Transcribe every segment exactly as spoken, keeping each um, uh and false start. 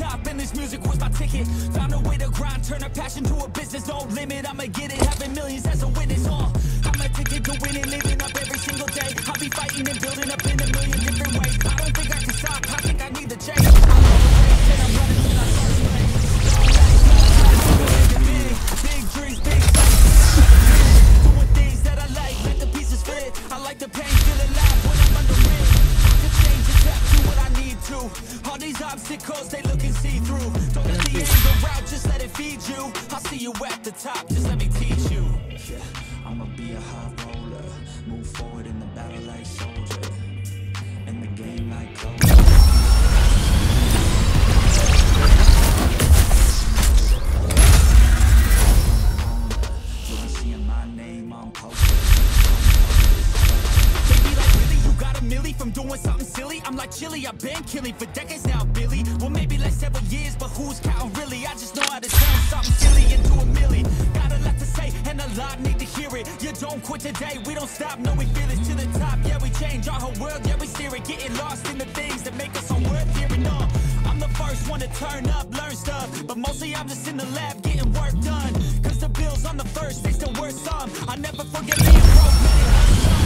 top, and this music was my ticket. Found a way to grind, turn a passion to a business. No limit, I'ma get it, having millions as a witness. Uh, I'm addicted to winning, living up every single day. I'll be fighting and building up in a million different ways. I don't think I can stop, I think I need to change. I'm on the race and I'm running till I first place. Big, big dreams, big things. Doing things that I like, let the pieces fit. I like the pain, feel alive when I'm under it. I can change and tap to what I need to. All these obstacles, they look and see through. Don't let the end go out, just let it feed you. I'll see you at the top, just let me teach you. Yeah, I'ma be a high roller, move forward in the battle like soldier, in the game like closer. You'll be seeing my name on posters. They be like, really, you got a milli from doing something silly? I'm like, chilly, I've been killing for decades now, Billy. Well, maybe like several years, but who's counting really? I just know how to turn something silly into a milli. Got a lot to say, and a lot need to hear it. You don't quit today, we don't stop, no, we feel it to the top. Yeah, we change our whole world, yeah, we steer it. Getting lost in the things that make us unworth hearing on. I'm the first one to turn up, learn stuff, but mostly I'm just in the lab getting work done. Cause the bills on the first, they still worth some. I never forget being broke, man, it hurts some.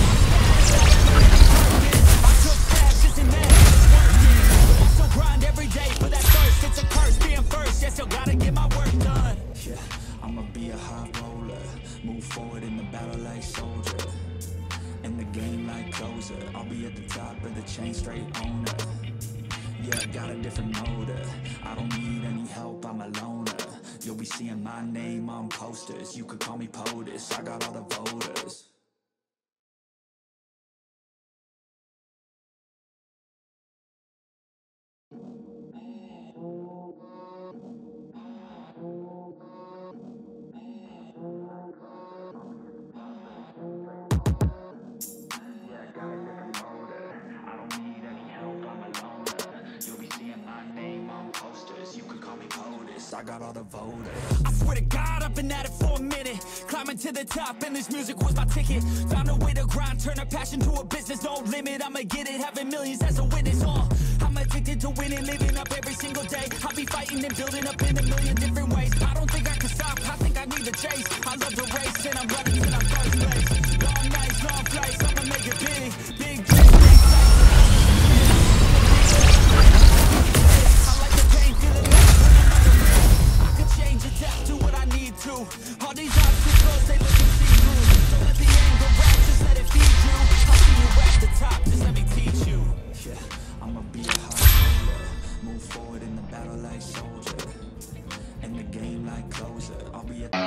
I took steps, isn't that it's working? But I still grind every day for that thirst. It's a curse being first, yeah, still gotta get my work done. Yeah, I'ma be a high roller, move forward in the battle like soldier, in the game like closer. I'll be at the top of the chain, straight owner. Yeah, I got a different motor, I don't need any help, I'm a loner. You'll be seeing my name on posters, you could call me POTUS, I got all the voters. I got all the voters. I swear to God, I've been at it for a minute. Climbing to the top, and this music was my ticket. Found a way to grind, turn a passion to a business. No limit, I'ma get it, having millions as a witness. Uh, I'm addicted to winning, living up every single day. I'll be fighting and building up in a million different ways. I don't think I can stop, I think I need to chase. I love the race, and I'm running till I'm first place. Long nights, long flights, I'ma make it big. Big dreams, big things. I like the pain, feel it like change and tap to what I need to. All these obstacles, they look and see through. Don't let the anger out, just let it feed you. I'll see you at the top, just let me teach you. Yeah, I'ma be a high roller, move forward in the battle like soldier, in the game like closer. I'll be at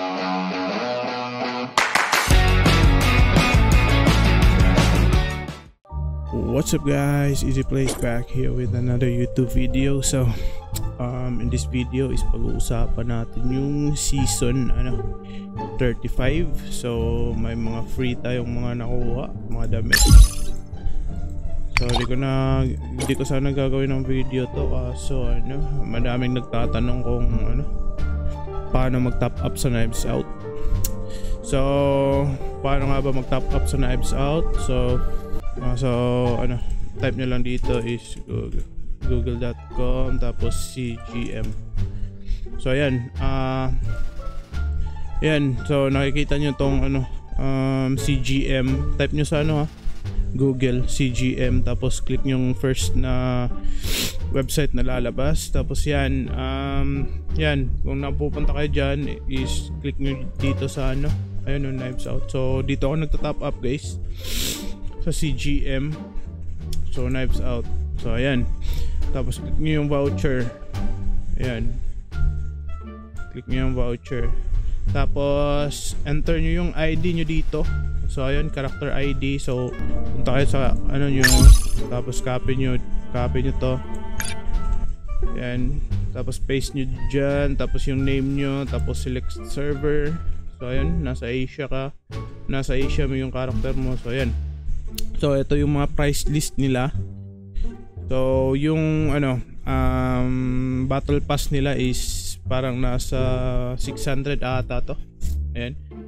What's up guys, EasyPlays back here with another YouTube video. So um, in this video is pag-uusapan natin yung season ano thirty-five. So may mga free tayong mga nakuha, mga damit. So hindi ko na hindi ko sana gagawin ng video to kaso ano, madaming nagtatanong kung ano paano mag-top up sa Knives Out. So paano nga ba mag-top up sa Knives Out? So Uh, so ano, type nyo lang dito is google google dot com tapos C G M. So ayan, uh, ayan, so nakikita nyo tong ano um, C G M. Type nyo sa ano ha, Google C G M tapos click yung first na website na lalabas. Tapos yan, um, yan, kung napupunta kayo dyan is click nyo dito sa ano, ayun yung Knives Out. So dito ako nagta-top up guys sa C G M. So Knives Out. So ayan, tapos click nyo yung voucher. Ayan, click nyo yung voucher tapos enter nyo yung I D nyo dito. So ayan, character I D. So punta kayo sa ano nyo, tapos copy nyo copy nyo to. Ayan, tapos paste nyo dyan, tapos yung name nyo, tapos select server. So ayan, nasa Asia ka, nasa Asia mo yung character mo. So ayan, so ito yung mga price list nila. So yung ano um, battle pass nila is parang nasa six hundred ata to. Ayan,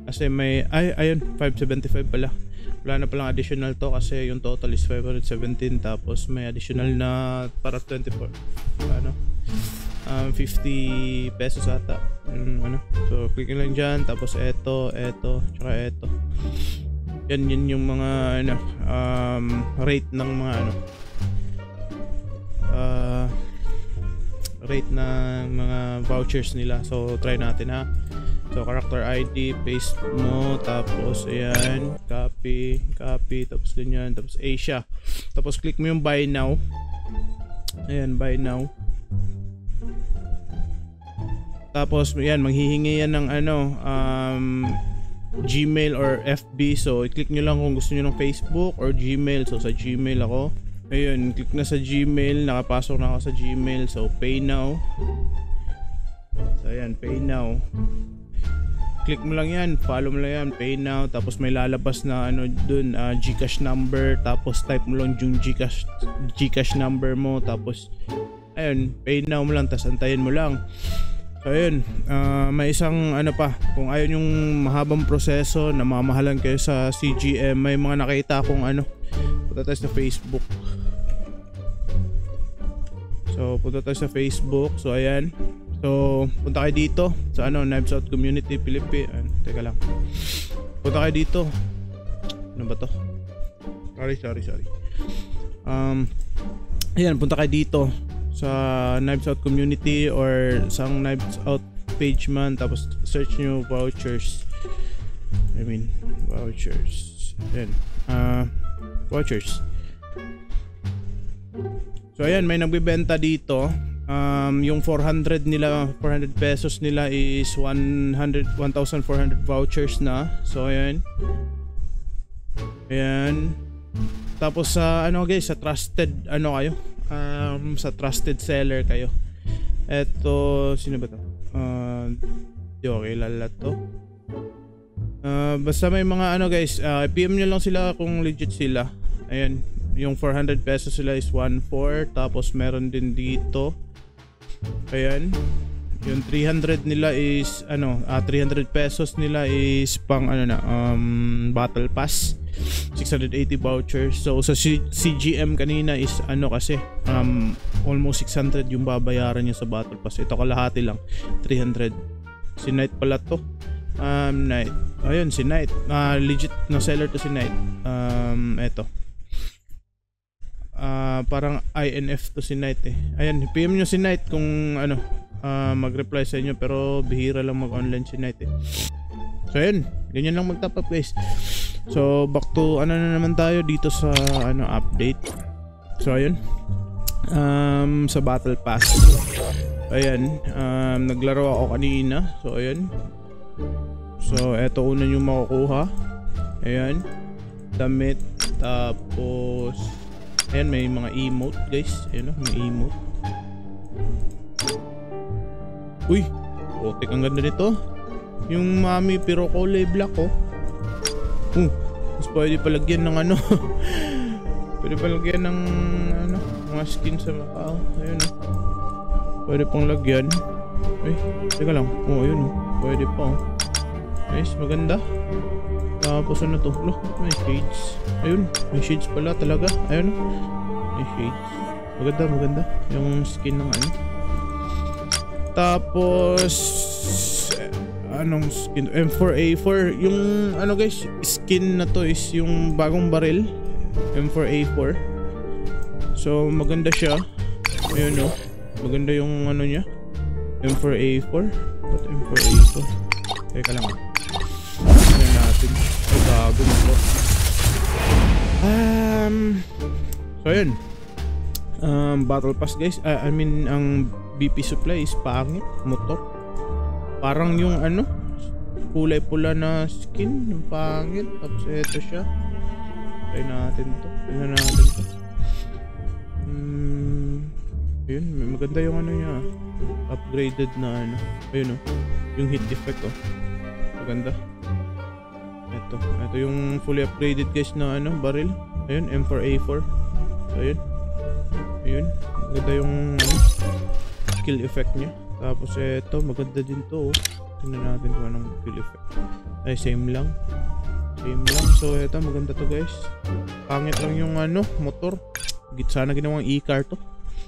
Kasi may, ay, ayun, five seventy-five pala. Wala na palang additional to kasi yung total is five seventeen, tapos may additional na para twenty-four, ano, um, fifty pesos ata. Um, ano. So, click lang dyan, tapos eto, eto, tsaka eto. Yan, yan yung mga, ano, um, rate ng mga, ano, uh, rate ng mga vouchers nila. So, try natin ha. So, character I D, paste mo, tapos ayan, copy, copy, tapos ganyan, tapos Asia. Tapos click mo yung buy now. Ayan, buy now. Tapos ayan, manghihingi yan ng ano, um, Gmail or F B. So, i-click nyo lang kung gusto nyo ng Facebook or Gmail. So, sa Gmail ako. Ayun, click na sa Gmail, nakapasok na ako sa Gmail. So, pay now. So, ayan, pay now. Click mo lang yan, follow mo lang yan, pay now. Tapos may lalabas na ano dun, uh, Gcash number. Tapos type mo lang yung Gcash, Gcash number mo. Tapos ayun, pay now mo lang, tapos antayin mo lang. So ayun, uh, may isang ano pa, kung ayun yung mahabang proseso, namamahalan kayo sa C G M, may mga nakita akong ano. Punta tayo sa Facebook. So punta tayo sa Facebook. So ayan. So, punta kayo dito sa ano, Knives Out Community Philippines. Ano, teka lang. Punta kayo dito. Ano ba to? Sorry, sorry, sorry. Um, ayan, punta kayo dito sa Knives Out Community or sang Knives Out page man. Tapos search nyo vouchers. I mean, vouchers. Ayan. Uh, vouchers. So, ayan, may nagbibenta dito. Um, yung four hundred nila, four hundred pesos nila is one hundred, one thousand four hundred vouchers na. So ayan. Ayan. Tapos sa uh, ano guys, sa trusted ano kayo? Um, sa trusted seller kayo. Eto, sino ba to? Uh, di okay, lala to. Uh, basta may mga ano guys, uh, P M nyo lang sila kung legit sila. Ayan. Yung four hundred pesos sila is one four. Tapos meron din dito. Ayan. Yung three hundred nila is ano, uh, three hundred pesos nila is pang ano na, um, battle pass. six hundred eighty vouchers. So sa C G M kanina is ano kasi, um, almost six hundred yung babayaran niya sa battle pass. Ito kalahati lang, three hundred. Si Knight pala to. Um, Knight. Ayun, si Knight. Uh, legit na seller to si Knight. Um, eto. Uh, parang I N F to si Knight eh. Ayan, P M nyo si Knight kung ano, uh, mag-reply sa inyo, pero bihira lang mag-online si Knight eh. So ayun, ganyan lang mag-top up guys. So back to ano na naman tayo dito sa ano update. So ayun, um, sa Battle Pass. Ayan, um, naglaro ako kanina. So ayun. So eto una yung makukuha. Ayan, damit. Tapos ayan, may mga emote guys. Ayan o, may emote. Uy, otik, ang ganda nito. Yung mami pero kulay black oh. Uh, mas pwede palagyan ng ano. Pwede palagyan ng ano, mga skin sa Macau. Ayun oh. Pwede pang lagyan. Ay, teka lang. Oh, ayun oh. Pwede pa oh. Guys, maganda. Tapos ano to? Look, may shades. Ayun, may shades pala talaga. Ayun, may shades. Maganda, maganda. Yung skin ng ano. Tapos anong skin? M four A four. Yung ano guys, skin na to is yung bagong baril. M four A four. So maganda siya. Ayun no. Maganda yung ano niya. M four A four. What M four A four? Teka lang. Tignan natin. Ay, gago mo. Um, so yun. Um, battle pass guys. Uh, I mean, ang B P supply is pangit. Motor. Parang yung ano, kulay pula na skin. Yung pangit. Tapos eto siya. Try natin to. Tignan natin to. Hmm, ayun, maganda yung ano niya. Upgraded na ano. Ayun oh. Yung hit effect oh. Maganda. Ito, ito yung fully upgraded guys na ano, barrel. Ayun, M four A four. Ayun. Ayun, maganda yung ano, skill effect niya. Tapos ito, maganda din to oh. Tingnan natin kung anong skill effect. Ay, same lang. Same lang. So, eto, maganda to guys. Pangit lang yung ano, motor. Sana ginawang e-car to.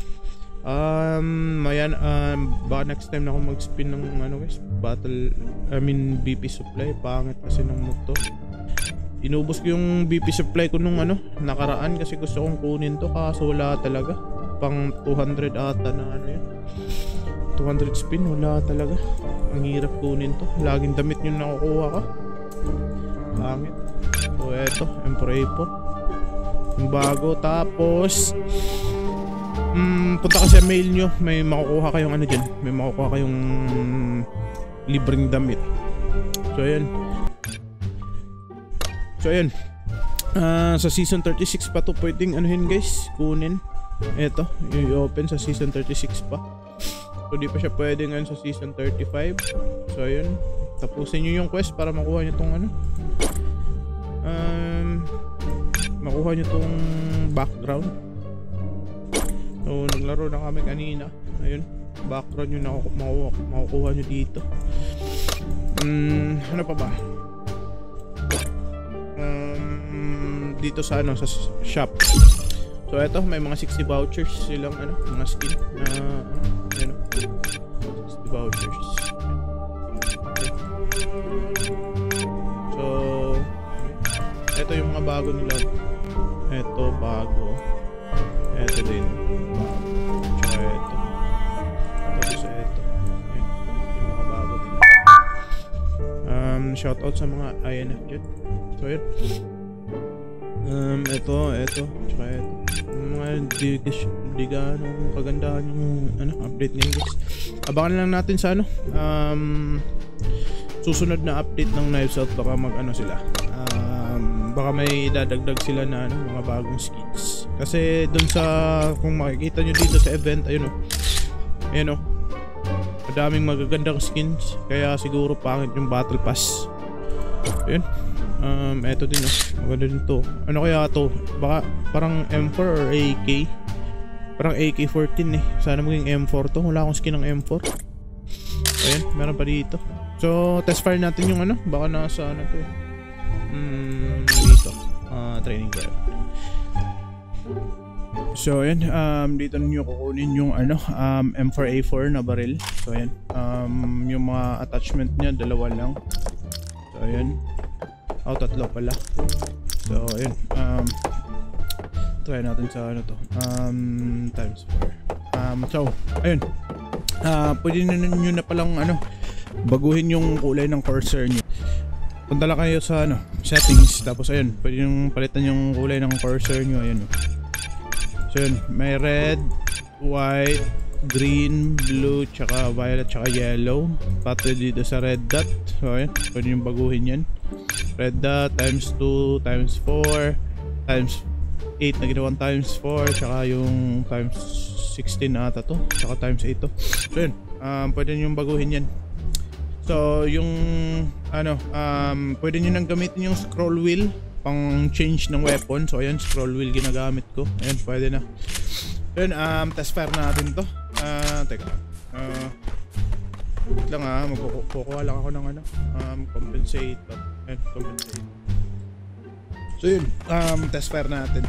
Um, mayan, um, baka next time na ako mag-spin ng ano guys, battle, I mean B P supply. Pangit kasi ng motor. Inubos ko yung B P supply ko nung ano, nakaraan kasi gusto kong kunin to kaso wala talaga. Pang two hundred ata na ano yun. two hundred spin, wala talaga. Ang hirap kunin to. Laging damit yung nakukuha ka. Pangit. So eto, M four A four. Yung bago. Tapos mm, punta ka sa mail nyo. May makukuha kayong ano dyan. May makukuha kayong libreng damit. So ayan. So ayan. uh, Sa season thirty-six pa to pwedeng anuhin guys, kunin. Eto, i-open sa season thirty-six pa. So di pa siya pwedeng ano sa season thirty-five. So ayun, tapusin nyo yung quest para makuha nyo tong ano, um, makuha nyo tong background. So naglaro na kami kanina. Ayun, background yung makukuha, makukuha nyo dito. um, Ano pa ba? Um, dito sa ano, sa shop. So eto, may mga sixty vouchers silang ano, mga skin na uh, ano, sixty vouchers. Okay. So eto yung mga bago nila. Eto bago. Eto din bago. Tsaka eto. Tapos eto. Ayan, yung mga bago din. Um, shoutout sa mga I N F dyan. So yun. Um, eto, eto, tsaka eto. Mga di, di, di ganong kagandahan yung ano, update ngayon guys. Abangan lang natin sa ano, um, susunod na update ng Knives Out. Baka mag ano sila, um, baka may dadagdag sila na ano, mga bagong skins. Kasi dun sa, kung makikita nyo dito sa event, ayun o, ayun o, madaming magagandang skins. Kaya siguro pangit yung battle pass. Ayun. Um, eto din oh. Maganda din to. Ano kaya to? Baka parang M four or A K. Parang A K fourteen eh. Sana maging M four to. Wala akong skin ng M four. Ayun, meron pa dito. So, test fire natin yung ano. Baka nasa ano to eh. Hmm, dito. Uh, training ground. So, ayun. Um, dito ninyo kukunin yung ano, um, M four A four na barrel. So, ayun. Um, yung mga attachment niya, dalawa lang. So, ayun. Oh, tatlo pala. So, ayun. Um, try natin sa ano to. Um, times four. Um, so, ayun. Uh, pwede na nyo na palang ano, baguhin yung kulay ng cursor nyo. Punta lang kayo sa ano, settings. Tapos, ayun. Pwede yung palitan yung kulay ng cursor nyo. Ayun. So, ayun. May red, white, green, blue, tsaka violet, tsaka yellow. Pati dito sa red dot. So, ayun. Pwede yung baguhin yan. Red dot times two times four times eight na ginawang times four, tsaka yung times sixteen ata to, tsaka times eight to. So yun, um, pwede nyo baguhin yan. So yung ano, um, pwede nyo nang gamitin yung scroll wheel pang change ng weapon. So ayun, scroll wheel ginagamit ko. Ayun, pwede na. So yun, um, test fire natin to. Uh, teka uh, lang ah, magkukuha lang ako ng ano, um, compensator. Ayun, compensate. So yun, um, test fire natin.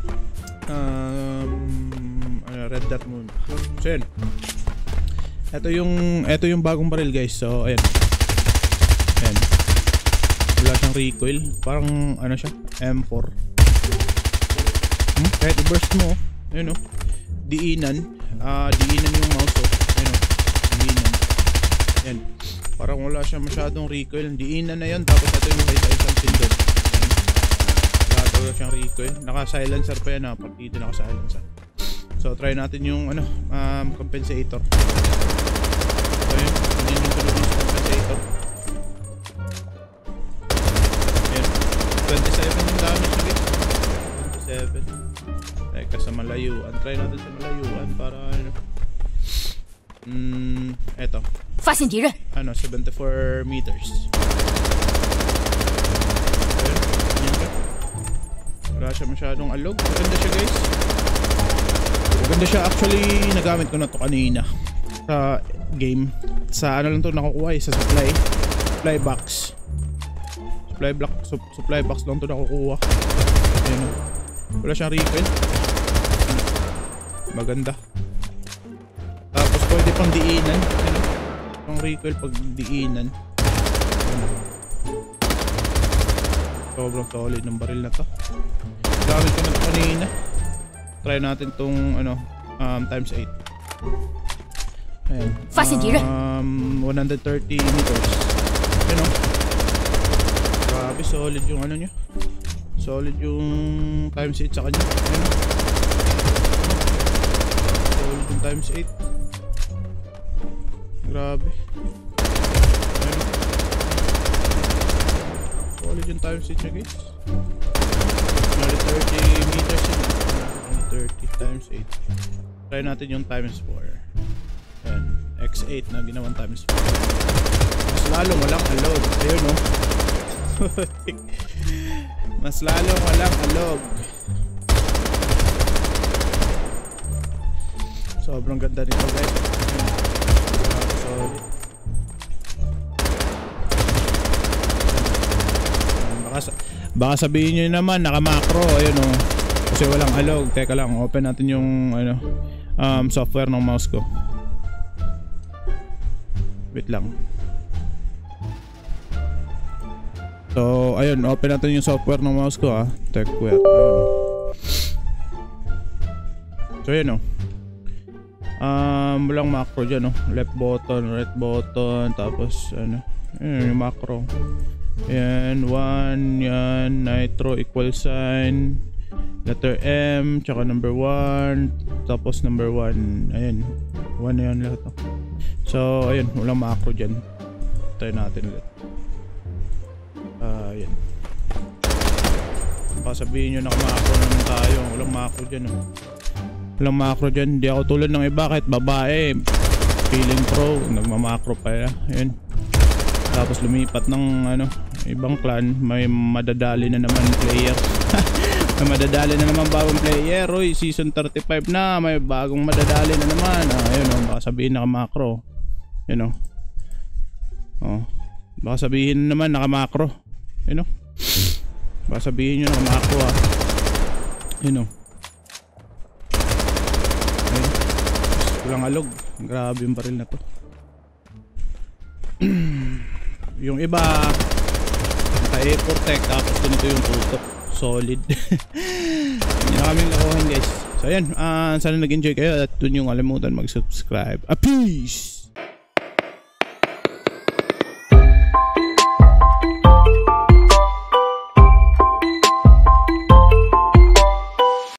Um, ano, red dot muna. So yun. Ito yung, ito yung bagong barrel guys. So ayan. Ayan. Wala siyang recoil. Parang ano siya, M four. Hmm? Kahit i-burst mo, ayun o. Diinan. Ah, uh, diinan yung mouse o. Ayun o. Diinan. Ayan. Parang wala siya masyadong recoil. Diinan na yun. Tapos ito yung may isang pindot. Wala talaga siyang recoil. Naka-silencer pa yan ha. Pag dito naka-silencer. So try natin yung ano, um, compensator. So yun. Hindi yung tunog yung compensator. Ayan. twenty-seven yung damage ulit. twenty-seven. Teka sa malayuan. Try natin sa malayuan para ano. Hmm, eto. 发现敌人。 Ano, seventy-four meters. Ayun. Wala siya masyadong alog. Maganda siya guys. Maganda siya. Actually, nagamit ko na to kanina sa game. Sa ano lang to nakukuha eh, sa supply. Supply box. Supply block, su supply box lang to nakukuha. Ayun. Wala siyang refill. Maganda. Tapos pwede pang diinan. Ayun. Pang refill pag diinan. Ayun. Sobrang solid ng baril na to. Gamit ko na ito kanina. Try natin tong ano, um, times eight. Ayan. Um, one hundred thirty meters. Ayun o. Grabe, solid yung ano nyo. Solid yung times eight sa kanya. Ayun o. Solid yung times eight. Grabe. Ayun o. Solid yung times eight nya guys. one hundred thirty meters yun. one hundred thirty times eight. Try natin yung times four. Ayan, X eight na ginawang times four. Mas lalong walang alog. Ayun o. Mas lalong walang alog. Sobrang ganda nito guys. Solid. Baka, baka sabihin nyo naman naka-macro. Ayun o. Kasi walang alog. Teka lang, open natin yung ano, um, software ng mouse ko. Wait lang. So, ayun, open natin yung software ng mouse ko ah. TechWare. Ayun. So, ayun oh. Um, walang macro dyan oh. Left button, right button, tapos ano, ayun yung macro. Ayan, one, yan, nitro equal sign, letter M, tsaka number one, tapos number one. Ayan, one na yan lahat oh. So, ayun, walang macro dyan. Try natin ulit. Uh, ayan. Baka sabihin nyo naka-macro naman tayo. Walang macro dyan oh. Walang macro dyan. Hindi ako tulad ng iba kahit babae. Feeling pro, nagma-macro pa ya. Ayan. Tapos lumipat ng ano, ibang clan. May madadali na naman player. May madadali na naman bagong player. Uy, season thirty-five na. May bagong madadali na naman. Ah, ayun oh, baka sabihin naka-macro. Yun o. Oh. Baka sabihin naman naka-macro. Yun o. Baka sabihin nyo naka-macro ah. Yun o. Ayun. Walang alog. Grabe yung baril na to. Yung iba naka-A four-Tech tapos ganito yung tutok. Solid. Hindi na kaming lakuhan guys. So ayan, uh, sana nag-enjoy kayo at dun yung kalimutan mag-subscribe. Ah, peace!